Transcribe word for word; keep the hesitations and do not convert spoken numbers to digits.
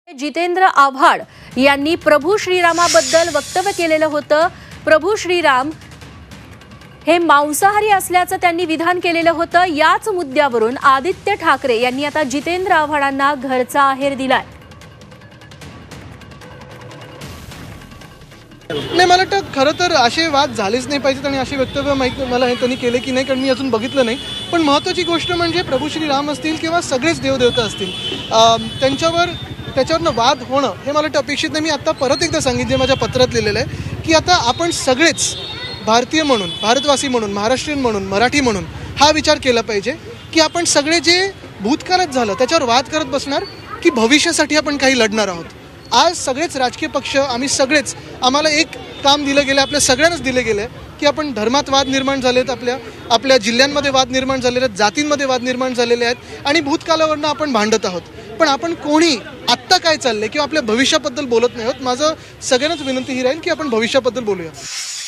जितेंद्र आव्हाड यांनी प्रभू श्रीरामाबद्दल वक्तव्य केलेलं होतं। प्रभू श्रीराम हे मांसाहारी असल्याचं त्यांनी विधान केलेलं होतं। याच मुद्द्यावरून आदित्य ठाकरे यांनी आता जितेंद्र आव्हाडांना घरचा आहेर दिलाय। नाही, मला वाटतं खरं तर असे वाद झालेच नाही पाहिजेत आणि असे वक्तव्य माहीत मला हे त्यांनी केले की नाही, कारण मी अजून बघितलं नाही। पण महत्त्वाची गोष्ट म्हणजे प्रभू श्रीराम असतील किंवा सगळेच देवदेवता असतील, त्यांच्यावर त्याच्यावरनं वाद होणं हे मला वाटतं अपेक्षित नाही। मी आता परत एकदा सांगितले, माझ्या पत्रात लिहिलेलं आहे की आता आपण सगळेच भारतीय म्हणून, भारतवासी म्हणून, महाराष्ट्रीयन म्हणून, मराठी म्हणून हा विचार केला पाहिजे की आपण सगळे जे भूतकाळात झालं त्याच्यावर वाद करत बसणार की भविष्यासाठी आपण काही लढणार आहोत। आज सगळेच राजकीय पक्ष, आम्ही सगळेच, आम्हाला एक काम दिलं गेलं, आपल्या सगळ्यांनाच दिले गेले की आपण धर्मात वाद निर्माण झालेत, आपल्या आपल्या जिल्ह्यांमध्ये वाद निर्माण झालेले आहेत, जातींमध्ये वाद निर्माण झालेले आहेत आणि भूतकाळावरनं आपण भांडत आहोत। पण आपण कोणी आत्ता काय चाललंय किंवा आपल्या भविष्याबद्दल बोलत नाही आहोत। माझं सगळ्यांनाच विनंती ही राहील की आपण भविष्याबद्दल बोलूया।